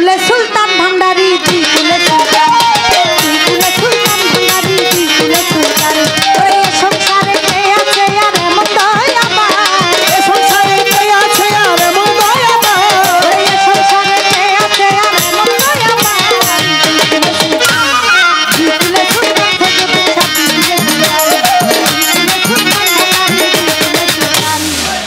কুলে সুলতান ভান্ডারি দুই কুলে সুলতান, দুই কুলে সুলতান ভান্ডারি দুই কুলে সুলতান। ওরে সংসারে কে আছে আর এমন দয়াবান, এ সংসারে কে আছে আর এমন দয়াবান, ওরে সংসারে কে আছে আর এমন দয়াবান। দুই কুলে সুলতান থেকে পিছা দুই কুলে সুলতান, দুই কুলে সুলতান ভান্ডারি দুই কুলে সুলতান।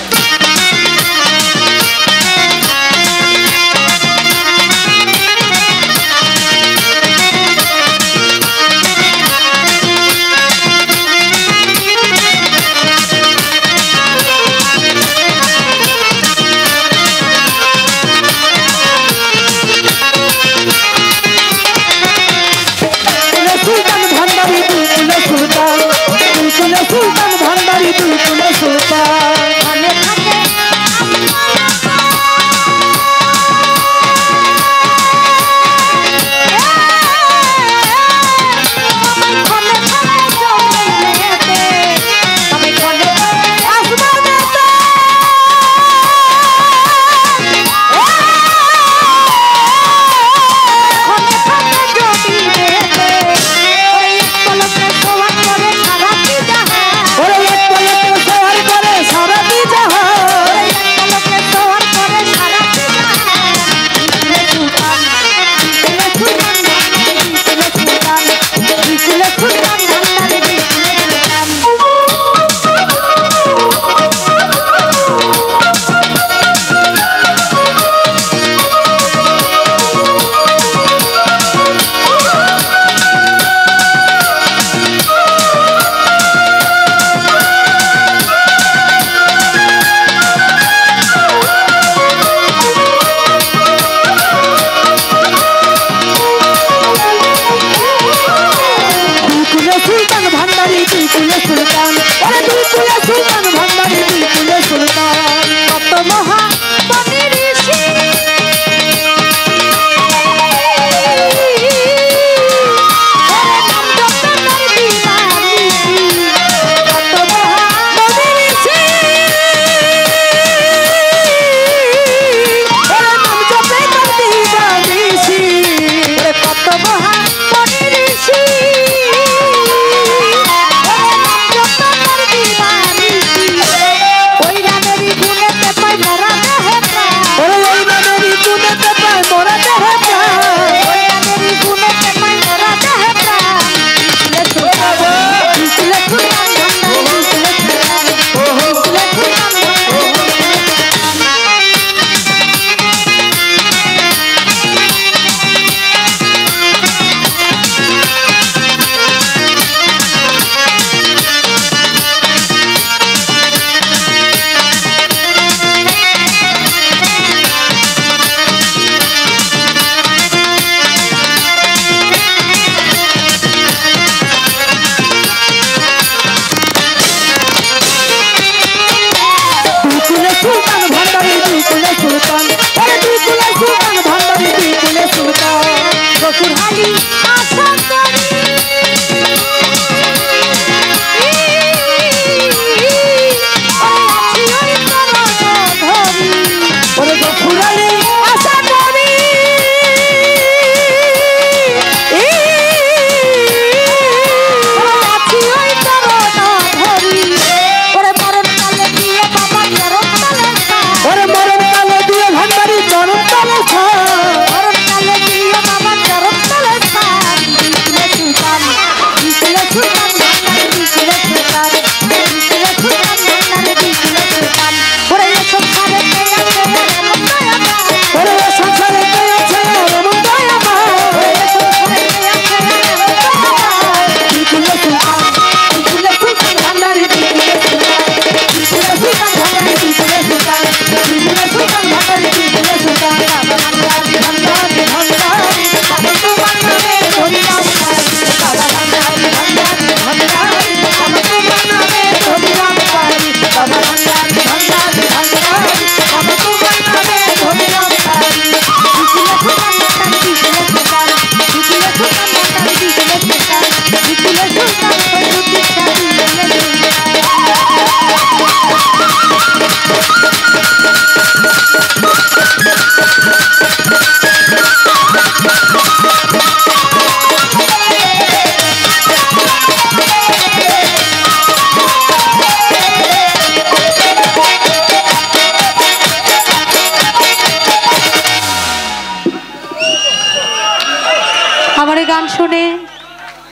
সুলতান ভান্ডারি দুই কুলে সুলতান, দুই কুলে সুলতান ভান্ডারি দুই কুলে সুলতান। মনে থাকে শ্বশুরহালি আশা করি ওরে শ্বশুরহালি আশা করি ওরে মরণ কালে দিয়ে বাবা চরণ তলে, ওরে মরণ কালে দিয়ে ভান্ডারি চরণ তলে, মরণ কালে দিয়ে বাবা চরণ তলে। সুলতান দুই কুলে সুলতান ভান্ডারি দুই কুলে সুলতান, দুই কুলে সুলতান ভান্ডারি দুই কুলে সুলতান। ওরে সংসারে কে আছে আর এমন দয়াবান, ওরে সংসারে কে আছে আর এমন দয়াবান, ওরে সংসারে কে আছে আর এমন দয়াবান। দুই কুলে সুলতান, দুই কুলে সুলতান ভান্ডারি দুই কুলে সুলতান, দুই কুলে সুলতান ভান্ডারি দুই কুলে সুলতান, দুই কুলে সুলতান ভান্ডারি দুই কুলে সুলতান। ভান্ডারি ভান্ডারি ভান্ডারি আমি তোমার নামে ধরিলাম পারি, বাবা ভান্ডারি ভান্ডারি ভান্ডারি আমি তোমার নামে ধরিলাম পারি, বাবা ভান্ডারি ভান্ডারি ভান্ডারি আমি তোমার নামে ধরিলাম পারি। দুই কুলে সুলতান ভান্ডারি দুই কুলে সুলতান, দুই কুলে সুলতান ভান্ডারি দুই কুলে সুলতান, দুই কুলে সুলতান ফজলুদ্দিন শাহ দুই কুলে সুলতান। গান শুনে